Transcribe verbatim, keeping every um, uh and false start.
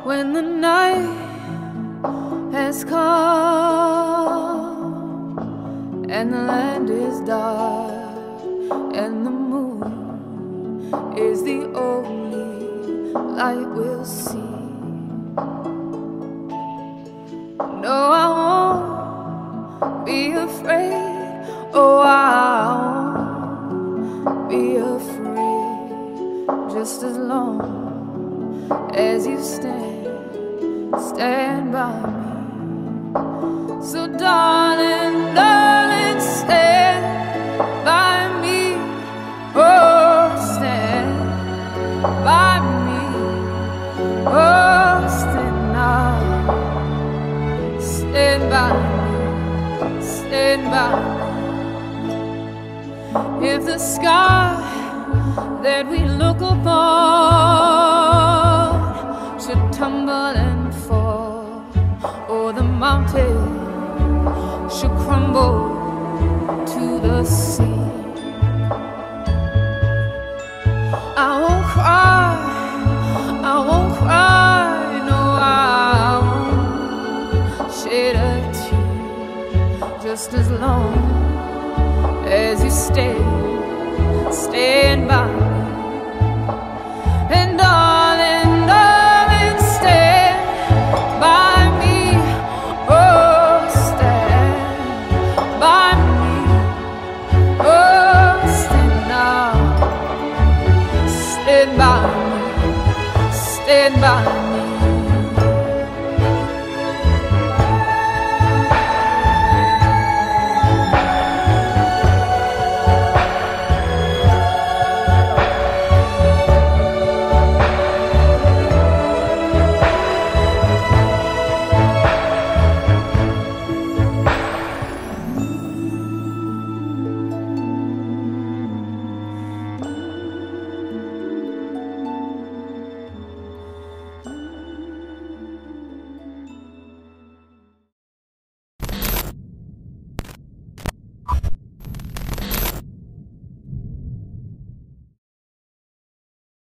when the night has come and the land is dark and the moon is the only light we'll see. No, I won't be afraid. Oh, I won't be afraid, just as long as you stand, stand by me. So darling, darling, stand by me. Oh, stand by me. Oh, stand now. Stand by me. Stand by me. If the sky that we look upon should tumble and fall, or the mountain should crumble to the sea, I won't cry, I won't cry, no, I won't shed a tear, just as long as you stay, stand by me. And darling, darling, stand by me. Oh, stand by me. Oh, stand now. Stand by me. Stand by me.